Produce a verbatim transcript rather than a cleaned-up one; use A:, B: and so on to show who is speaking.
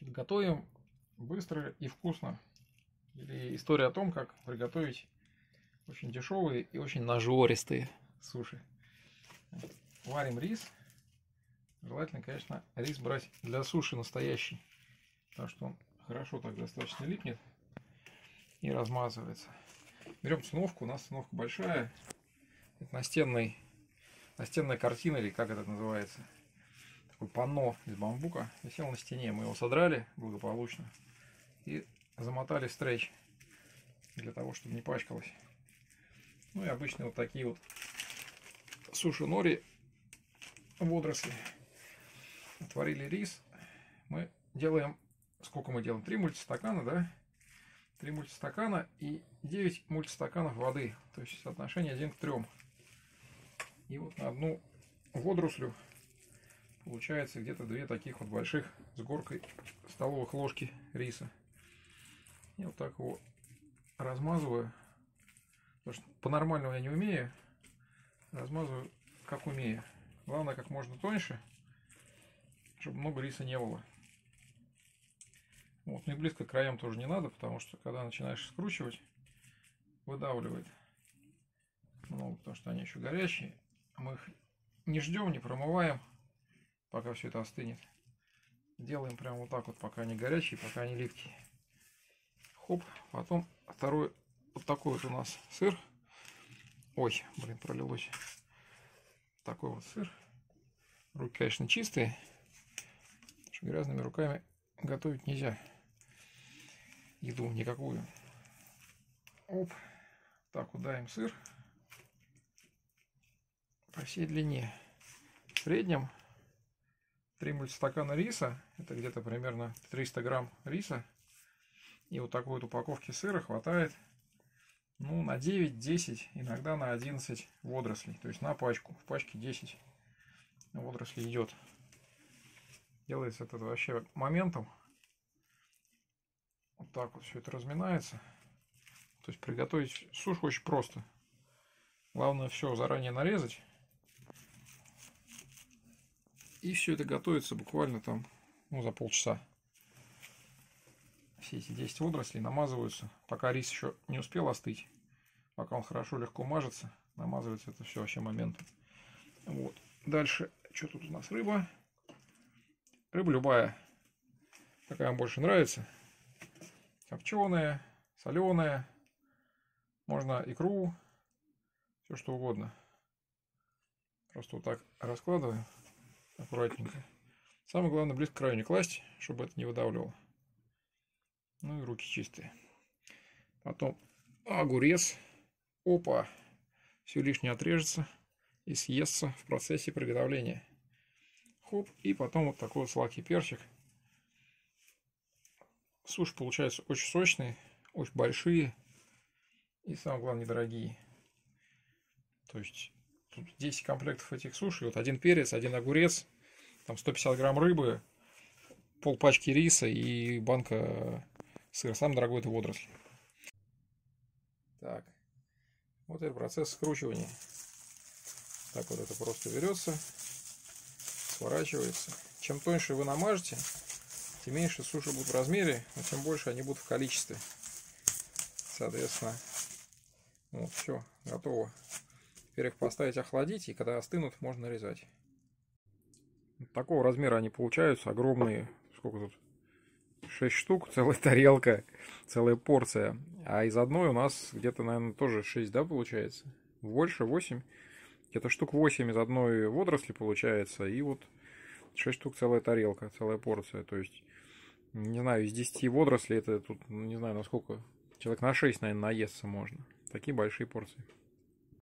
A: Готовим быстро и вкусно. Или история о том, как приготовить очень дешевые и очень нажористые суши. Варим рис. Желательно, конечно, рис брать для суши настоящий, потому что он хорошо так достаточно липнет и размазывается. Берем циновку. У нас циновка большая. Это настенный, настенная картина, или как это называется. Такое панно из бамбука. Висел на стене. Мы его содрали благополучно и замотали в стрейч, для того, чтобы не пачкалось. Ну и обычно вот такие вот суши нори, водоросли. Отварили рис. Мы делаем, сколько мы делаем? три мультистакана, да? три мультистакана и девять мультистаканов воды. То есть соотношение один к трем. И вот на одну водорослю получается где-то две таких вот больших с горкой столовых ложки риса. И вот так его размазываю. Потому что по-нормальному я не умею. Размазываю как умею. Главное, как можно тоньше, чтобы много риса не было. Вот, ну и близко к краям тоже не надо, потому что когда начинаешь скручивать, выдавливает много, потому что они еще горячие. Мы их не ждем, не промываем, пока все это остынет. Делаем прямо вот так вот, пока они горячие, пока они липкие. Хоп, потом второй вот такой вот у нас сыр. Ой, блин, пролилось. Такой вот сыр. Руки, конечно, чистые. Потому что грязными руками готовить нельзя еду никакую. Оп. Так, удаем сыр по всей длине. В среднем три мультистакана риса. Это где-то примерно триста грамм риса. И вот такой вот упаковки сыра хватает, ну, на девять-десять, иногда на одиннадцать водорослей. То есть на пачку. В пачке десять водорослей идет. Делается это вообще моментом. Вот так вот все это разминается. То есть приготовить сушу очень просто. Главное все заранее нарезать. И все это готовится буквально там, ну, за полчаса. Все эти десять водорослей намазываются, пока рис еще не успел остыть. Пока он хорошо легко мажется, намазывается это все вообще моментом. Вот. Дальше, что тут у нас? Рыба. Рыба любая, какая вам больше нравится. Копченая, соленая. Можно икру, все что угодно. Просто вот так раскладываем аккуратненько. Самое главное, близко к краю не класть, чтобы это не выдавливало. Ну и руки чистые. Потом огурец. Опа! Все лишнее отрежется и съестся в процессе приготовления. Хоп! И потом вот такой вот сладкий перчик. Суши получаются очень сочные, очень большие и, самое главное, недорогие. То есть тут десять комплектов этих суши. Вот один перец, один огурец, там сто пятьдесят грамм рыбы, пол пачки риса и банка сыра. Самый дорогой — это водоросли. Так, вот это процесс скручивания. Так вот это просто берется, сворачивается. Чем тоньше вы намажете, тем меньше суши будут в размере, но тем больше они будут в количестве. Соответственно, вот все, готово. Теперь их поставить охладить, и когда остынут, можно нарезать. Вот такого размера они получаются, огромные. Сколько тут? шесть штук, целая тарелка, целая порция. А из одной у нас где-то, наверное, тоже шесть, да, получается? Больше, восемь. Где-то штук восемь из одной водоросли получается. И вот шесть штук, целая тарелка, целая порция. То есть, не знаю, из десяти водорослей это тут, не знаю, насколько, человек на шесть, наверное, наесться можно. Такие большие порции.